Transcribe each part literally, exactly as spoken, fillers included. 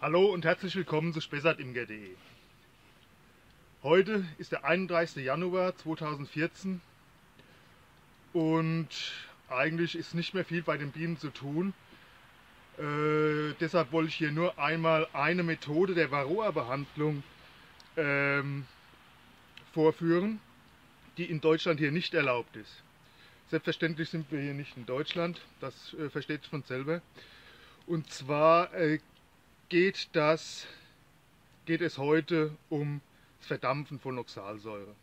Hallo und herzlich willkommen zu spessartimker punkt de. Heute ist der einunddreißigste Januar zweitausendvierzehn und eigentlich ist nicht mehr viel bei den Bienen zu tun. Äh, deshalb wollte ich hier nur einmal eine Methode der Varroa-Behandlung ähm, vorführen, die in Deutschland hier nicht erlaubt ist. Selbstverständlich sind wir hier nicht in Deutschland, das äh, versteht sich von selber. Und zwar äh, geht, das, geht es heute um das Verdampfen von Oxalsäure.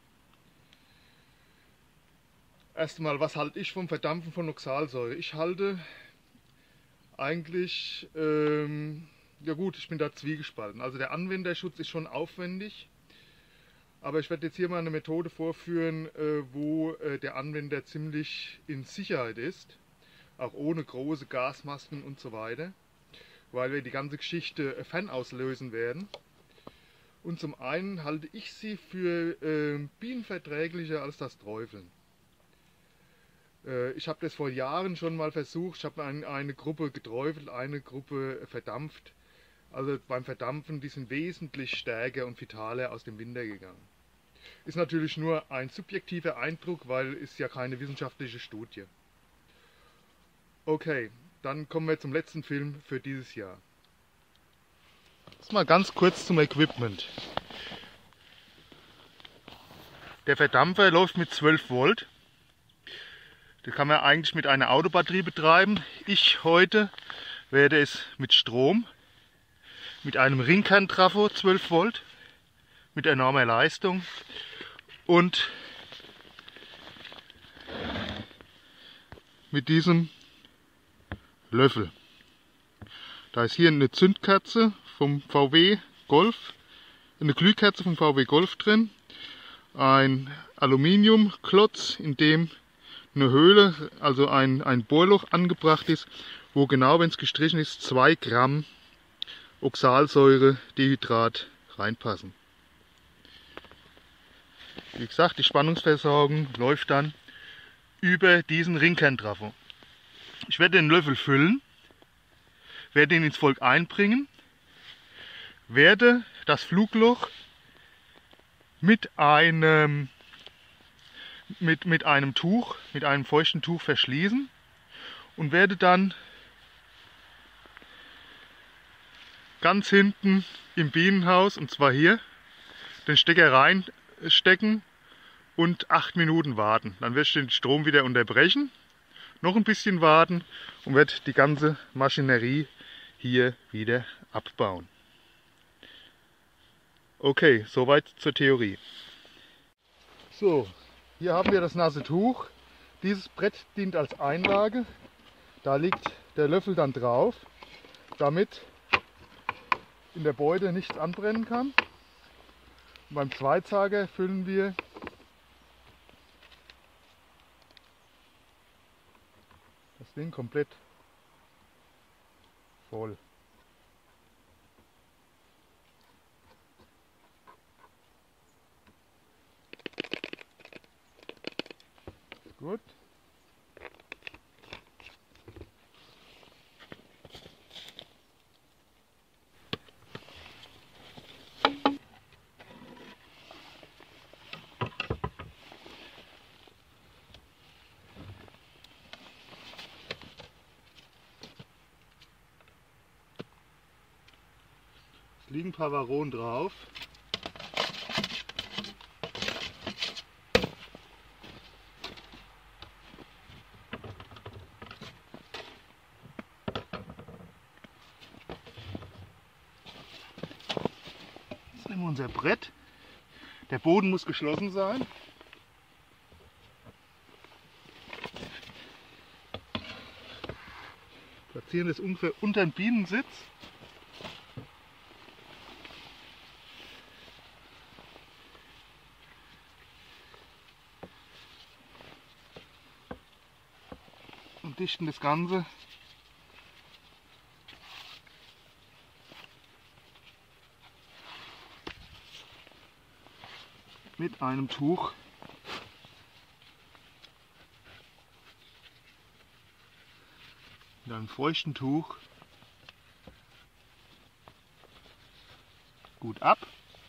Erstmal, was halte ich vom Verdampfen von Oxalsäure? Ich halte eigentlich, ähm, ja gut, ich bin da zwiegespalten. Also der Anwenderschutz ist schon aufwendig, aber ich werde jetzt hier mal eine Methode vorführen, äh, wo äh, der Anwender ziemlich in Sicherheit ist, auch ohne große Gasmasken und so weiter, weil wir die ganze Geschichte fernauslösen werden. Und zum einen halte ich sie für äh, bienenverträglicher als das Träufeln. Äh, ich habe das vor Jahren schon mal versucht. Ich habe ein, eine Gruppe geträufelt, eine Gruppe verdampft. Also beim Verdampfen, die sind wesentlich stärker und vitaler aus dem Winter gegangen. Ist natürlich nur ein subjektiver Eindruck, weil es ja keine wissenschaftliche Studie. Okay, dann kommen wir zum letzten Film für dieses Jahr. Jetzt mal ganz kurz zum Equipment. Der Verdampfer läuft mit zwölf Volt. Den kann man eigentlich mit einer Autobatterie betreiben. Ich heute werde es mit Strom, mit einem Ringkern-Trafo zwölf Volt, mit enormer Leistung und mit diesem Löffel. Da ist hier eine Zündkerze vom V W Golf, eine Glühkerze vom V W Golf drin, ein Aluminiumklotz, in dem eine Höhle, also ein, ein Bohrloch angebracht ist, wo genau, wenn es gestrichen ist, zwei Gramm Oxalsäure-Dehydrat reinpassen. Wie gesagt, die Spannungsversorgung läuft dann über diesen Ringkern-Trafo. Ich werde den Löffel füllen, werde ihn ins Volk einbringen, werde das Flugloch mit einem, mit, mit einem Tuch, mit einem feuchten Tuch verschließen und werde dann ganz hinten im Bienenhaus, und zwar hier, den Stecker reinstecken und acht Minuten warten. Dann werde ich den Strom wieder unterbrechen, noch ein bisschen warten und werde die ganze Maschinerie hier wieder abbauen. Okay, soweit zur Theorie. So, hier haben wir das nasse Tuch. Dieses Brett dient als Einlage. Da liegt der Löffel dann drauf, damit in der Beute nichts anbrennen kann. Und beim Zweizager füllen wir das Ding komplett voll. Gut. Es liegen ein paar Varroen drauf. Jetzt nehmen wir unser Brett. Der Boden muss geschlossen sein. Platzieren das ungefähr unter den Bienensitz. Und dichten das Ganze mit einem Tuch mit einem feuchten Tuch gut ab.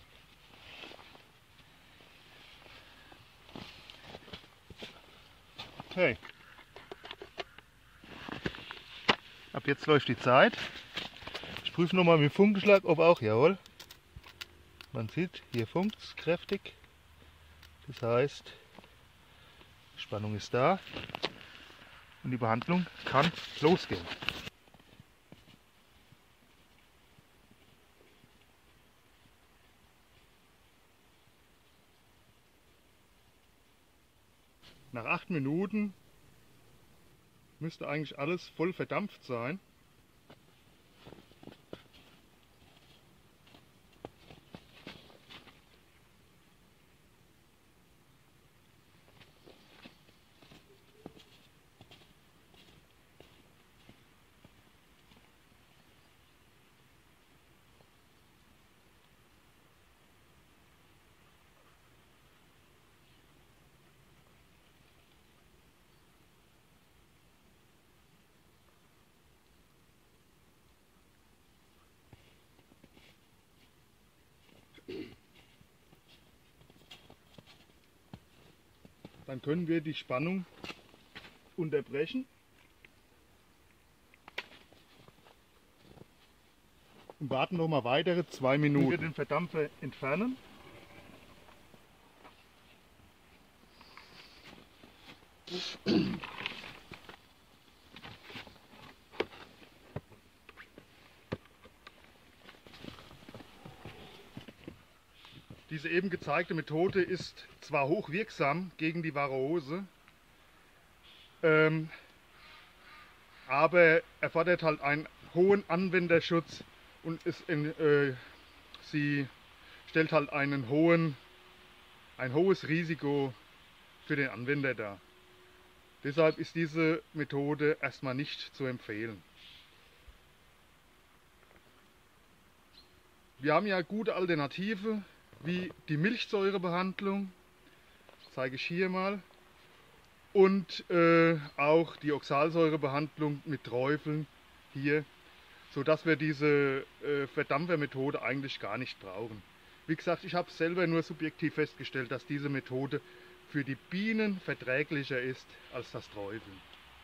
Okay. Ab jetzt läuft die Zeit. Ich prüfe nochmal mit dem Funkenschlag, ob auch, jawohl. Man sieht, hier funkt es kräftig. Das heißt, die Spannung ist da und die Behandlung kann losgehen. Nach acht Minuten müsste eigentlich alles voll verdampft sein. Dann können wir die Spannung unterbrechen und warten noch mal weitere zwei Minuten. Wir den Verdampfer entfernen. Diese eben gezeigte Methode ist zwar hochwirksam gegen die Varroose, ähm, aber erfordert halt einen hohen Anwenderschutz und ist in, äh, sie stellt halt einen hohen, ein hohes Risiko für den Anwender dar. Deshalb ist diese Methode erstmal nicht zu empfehlen. Wir haben ja gute Alternative wie die Milchsäurebehandlung, das zeige ich hier mal, und äh, auch die Oxalsäurebehandlung mit Träufeln hier, sodass wir diese äh, Verdampfermethode eigentlich gar nicht brauchen. Wie gesagt, ich habe selber nur subjektiv festgestellt, dass diese Methode für die Bienen verträglicher ist als das Träufeln.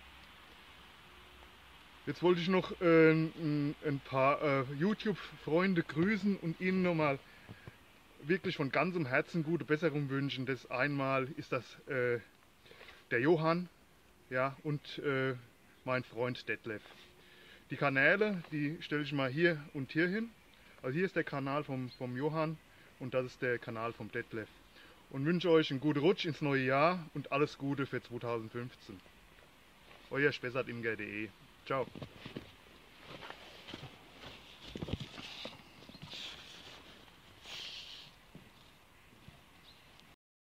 Jetzt wollte ich noch äh, ein, ein paar äh, YouTube-Freunde grüßen und ihnen nochmal wirklich von ganzem Herzen gute Besserung wünschen. Das einmal ist das äh, der Johann, ja, und äh, mein Freund Detlef. Die Kanäle, die stelle ich mal hier und hier hin. Also hier ist der Kanal vom, vom Johann und das ist der Kanal vom Detlef. Und wünsche euch einen guten Rutsch ins neue Jahr und alles Gute für zweitausendfünfzehn. Euer Spessartimker punkt de. Ciao.